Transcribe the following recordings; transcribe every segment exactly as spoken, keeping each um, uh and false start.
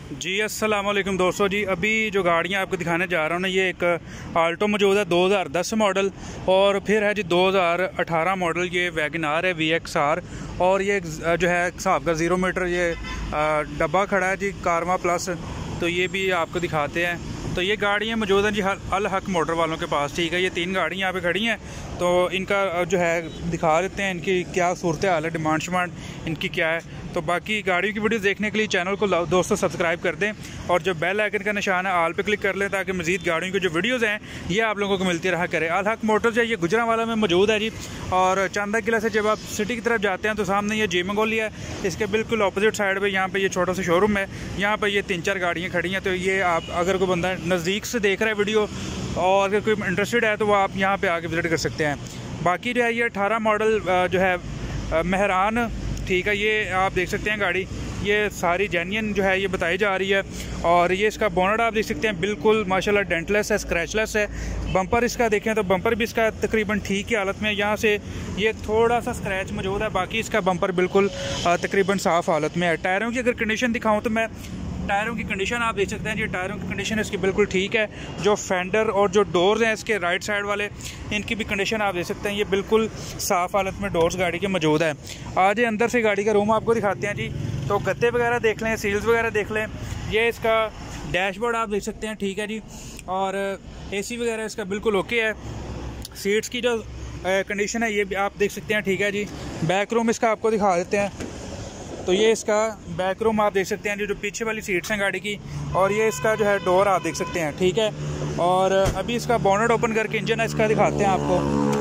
जी अस्सलाम वालेकुम दोस्तों। जी अभी जो गाड़ियाँ आपको दिखाने जा रहा हूँ ना, ये एक आल्टो मौजूद है दो हज़ार दस मॉडल, और फिर है जी दो हज़ार अठारह मॉडल ये वैगन आर है वी एक्स आर, और ये जो है हिसाब का ज़ीरो मीटर ये डब्बा खड़ा है जी कारमा प्लस। तो ये भी आपको दिखाते हैं। तो ये गाड़ियाँ मौजूद हैं जी अल हक मोटर वालों के पास, ठीक है। ये तीन गाड़ियाँ यहाँ पे खड़ी हैं, तो इनका जो है दिखा देते हैं इनकी क्या सूरत हाल है, डिमांड शिमांड इनकी क्या है। तो बाकी गाड़ियों की वीडियो देखने के लिए चैनल को दोस्तों सब्सक्राइब कर दें, और जो बेल आइकन का निशान है आल पे क्लिक कर लें, ताकि मज़ीद गाड़ियों की जो वीडियोज़ हैं ये आप लोगों को मिलती रहा करें। अल हक मोटर्स है, ये गुजरांवाला में मौजूद है जी। और चांदा किला से जब आप सिटी की तरफ जाते हैं तो सामने ये जी मंगोली है, इसके बिल्कुल अपोजिट साइड पर यहाँ पर ये छोटा सा शोरूम है। यहाँ पर ये तीन चार गाड़ियाँ खड़ी हैं। तो ये आप अगर कोई बंदा नज़दीक से देख रहा है वीडियो और अगर कोई इंटरेस्टेड है तो वो आप यहाँ पे आके विज़िट कर सकते हैं। बाकी जो है ये अठारह मॉडल जो है मेहरान, ठीक है, ये आप देख सकते हैं गाड़ी, ये सारी जेन्युइन जो है ये बताई जा रही है। और ये इसका बोनट आप देख सकते हैं बिल्कुल माशाल्लाह डेंटलेस है, स्क्रैचलेस है। बम्पर इसका देखें तो बम्पर भी इसका तकरीबन ठीक की हालत में है, यहाँ से ये थोड़ा सा स्क्रैच मौजूद है, बाकी इसका बम्पर बिल्कुल तकरीबन साफ़ हालत में है। टायरों की अगर कंडीशन दिखाऊँ तो मैं टायरों की कंडीशन आप देख सकते हैं जी, टायरों की कंडीशन इसकी बिल्कुल ठीक है। जो फेंडर और जो डोर्स हैं इसके राइट साइड वाले, इनकी भी कंडीशन आप देख सकते हैं, ये बिल्कुल साफ़ हालत में डोर्स गाड़ी के मौजूद है। आज अंदर से गाड़ी का रूम आपको दिखाते हैं जी। तो गद्दे वगैरह देख लें, सील्स वगैरह देख लें, ये इसका डैशबोर्ड आप देख सकते हैं, ठीक है जी। और एसी वगैरह इसका बिल्कुल ओके है। सीट्स की जो कंडीशन है ये भी आप देख सकते हैं, ठीक है जी। बैक रूम इसका आपको दिखा देते हैं। तो ये इसका बैक रूम आप देख सकते हैं, जो पीछे वाली सीट्स हैं गाड़ी की, और ये इसका जो है डोर आप देख सकते हैं, ठीक है। और अभी इसका बोनट ओपन करके इंजन है इसका दिखाते हैं आपको।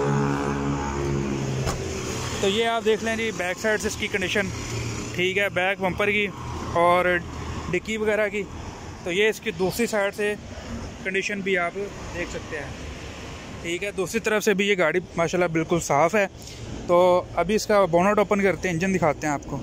तो ये आप देख लें जी, बैक साइड से इसकी कंडीशन ठीक है, बैक बम्पर की और डिक्की वगैरह की। तो ये इसकी दूसरी साइड से कंडीशन भी आप देख सकते हैं, ठीक है। दूसरी तरफ से भी ये गाड़ी माशाल्लाह बिल्कुल साफ़ है। तो अभी इसका बोनट ओपन करते हैं, इंजन दिखाते हैं आपको।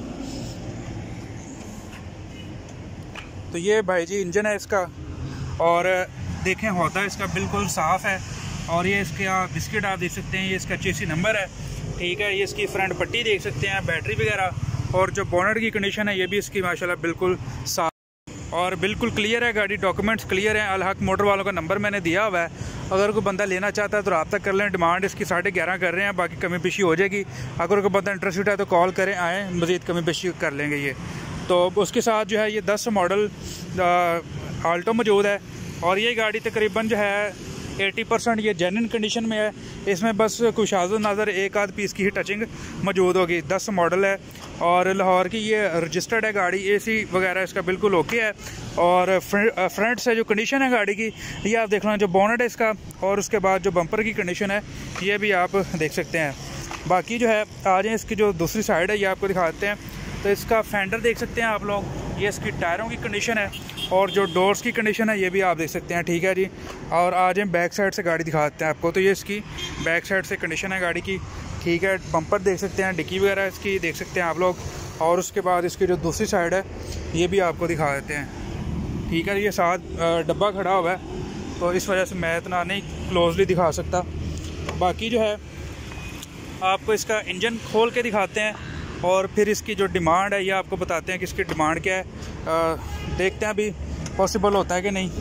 तो ये भाई जी इंजन है इसका, और देखें होता है इसका बिल्कुल साफ़ है। और ये इसके आप बिस्किट आप देख सकते हैं, ये इसका चेसी नंबर है, ठीक है। ये इसकी फ्रंट पट्टी देख सकते हैं, बैटरी वगैरह, और जो बोनट की कंडीशन है ये भी इसकी माशाल्लाह बिल्कुल साफ़ और बिल्कुल क्लियर है गाड़ी। डॉक्यूमेंट्स क्लियर हैं। अल हक मोटर वालों का नंबर मैंने दिया हुआ है, अगर कोई बंदा लेना चाहता है तो रब्ता कर लें। डिमांड इसकी साढ़े ग्यारह कर रहे हैं, बाकी कमी पेशी हो जाएगी। अगर कोई बंदा इंटरेस्टेड है तो कॉल करें, आएँ, मज़ीद कमी पेशी कर लेंगे ये। तो उसके साथ जो है ये दस मॉडल आल्टो मौजूद है, और ये गाड़ी तकरीबन जो है अस्सी परसेंट ये जेन्युइन कंडीशन में है। इसमें बस कुछ आज़ो नज़र एक आध पीस की ही टचिंग मौजूद होगी। दस मॉडल है और लाहौर की ये रजिस्टर्ड है गाड़ी, एसी वगैरह इसका बिल्कुल ओके है। और फ्रंट से जो कंडीशन है गाड़ी की ये आप देख लें, जो बोनट है इसका, और उसके बाद जो बम्पर की कंडीशन है ये भी आप देख सकते हैं। बाकी जो है आ जाए इसकी जो दूसरी साइड है ये आपको दिखाते हैं। तो इसका फेंडर देख सकते हैं आप लोग, ये इसकी टायरों की कंडीशन है, और जो डोर्स की कंडीशन है ये भी आप देख सकते हैं, ठीक है जी। और आज हम बैक साइड से गाड़ी दिखाते हैं आपको। तो ये इसकी बैक साइड से कंडीशन है गाड़ी की, ठीक है। बम्पर देख सकते हैं, डिक्की वगैरह इसकी देख सकते हैं आप लोग, और उसके बाद इसकी जो दूसरी साइड है ये भी आपको दिखा देते हैं, ठीक है। ये साथ डब्बा खड़ा हुआ है तो इस वजह से मैं इतना नहीं क्लोजली दिखा सकता। बाकी जो है आपको इसका इंजन खोल के दिखाते हैं, और फिर इसकी जो डिमांड है ये आपको बताते हैं कि इसकी डिमांड क्या है। आ, देखते हैं अभी पॉसिबल होता है कि नहीं।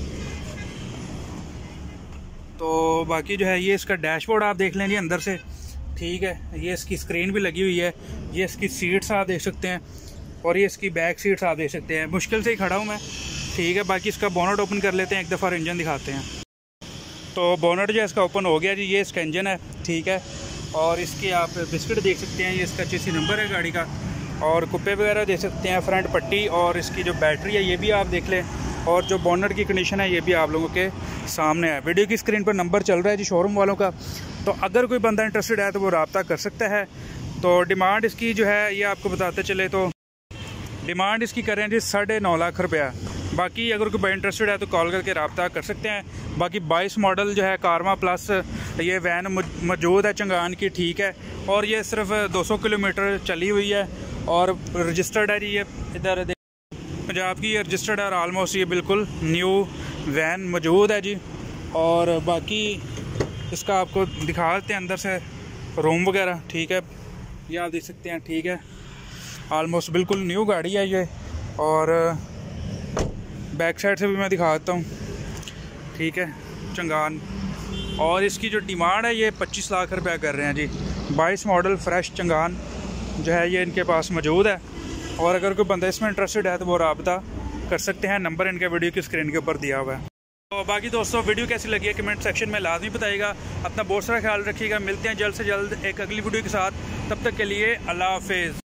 तो बाकी जो है ये इसका डैशबोर्ड आप देख लें जी अंदर से, ठीक है। ये इसकी स्क्रीन भी लगी हुई है, ये इसकी सीट्स आप देख सकते हैं, और ये इसकी बैक सीट्स आप देख सकते हैं। मुश्किल से ही खड़ा हूँ मैं, ठीक है। बाकी इसका बोनट ओपन कर लेते हैं एक दफ़ा, इंजन दिखाते हैं। तो बोनट जो है इसका ओपन हो गया जी, ये इसका इंजन है, ठीक है। और इसके आप बिस्किट देख सकते हैं, ये इसका चेसी नंबर है गाड़ी का, और कुप्पे वगैरह देख सकते हैं, फ्रंट पट्टी, और इसकी जो बैटरी है ये भी आप देख लें, और जो बोनट की कंडीशन है ये भी आप लोगों के सामने है। वीडियो की स्क्रीन पर नंबर चल रहा है जी शोरूम वालों का, तो अगर कोई बंदा इंटरेस्टेड है तो वो रब्ता कर सकता है। तो डिमांड इसकी जो है ये आपको बताते चले, तो डिमांड इसकी करें जी साढ़े नौ लाख रुपया। बाकी अगर कोई भाई इंटरेस्टेड है तो कॉल करके रब्ता कर सकते हैं। बाकी बाईस मॉडल जो है कारमा प्लस ये वैन मौजूद है चंगान की, ठीक है। और ये सिर्फ दो सौ किलोमीटर चली हुई है, और रजिस्टर्ड है जी। ये इधर पंजाब की ये रजिस्टर्ड है, और आलमोस्ट ये बिल्कुल न्यू वैन मौजूद है जी। और बाकी इसका आपको दिखा देते हैं अंदर से रूम वगैरह, ठीक है, ये आप देख सकते हैं, ठीक है। आलमोस्ट बिल्कुल न्यू गाड़ी है ये। और बैक साइड से भी मैं दिखा देता हूँ, ठीक है, चंगान। और इसकी जो डिमांड है ये पच्चीस लाख रुपया कर रहे हैं जी। बाईस मॉडल फ्रेश चंगान जो है ये इनके पास मौजूद है। और अगर कोई बंदा इसमें इंटरेस्टेड है तो वो रब्ता कर सकते हैं, नंबर इनके वीडियो की स्क्रीन के ऊपर दिया हुआ है। तो बाकी दोस्तों वीडियो कैसी लगी है कमेंट सेक्शन में लाजमी बताइएगा। अपना बहुत सारा ख्याल रखिएगा। मिलते हैं जल्द से जल्द एक अगली वीडियो के साथ, तब तक के लिए अल्लाह हाफिज़।